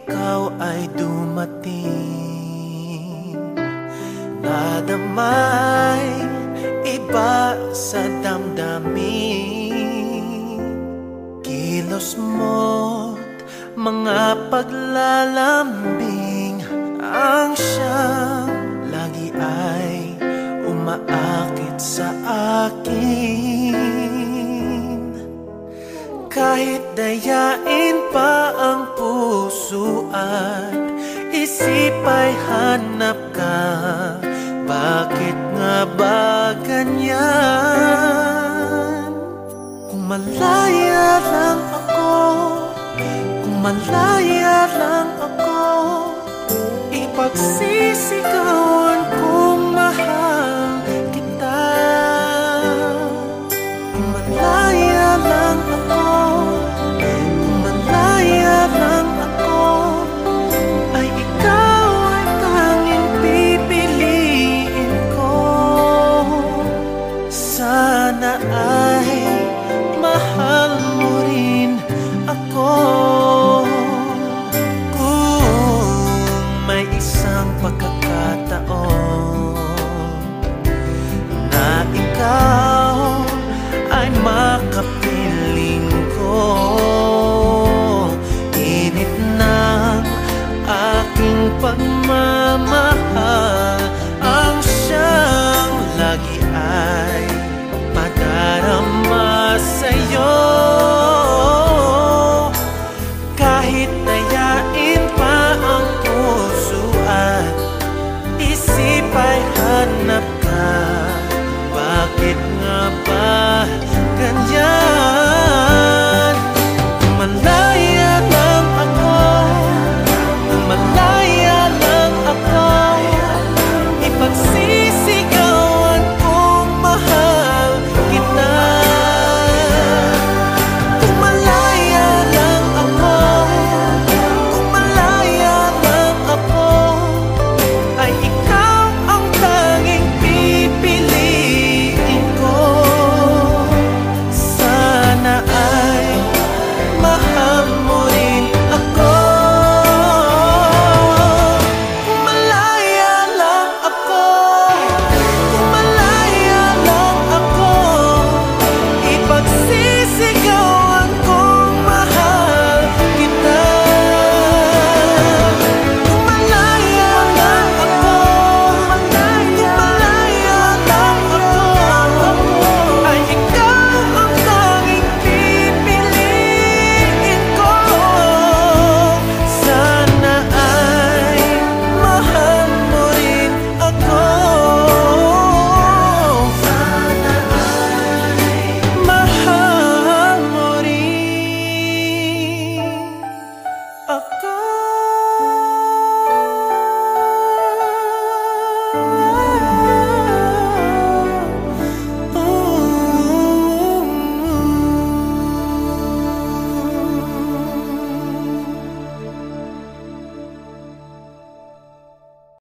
ikaw ay dumating, nadamay iba sa damdamin. Kilos mo't mga paglalambing ang siyang lagi ay umaakit sa akin. Kahit dayain pa ang puso at isip ay hanap ka, bakit nga ba ganyan? Kung malaya lang ako, malaya lang ako, ipagsisigaw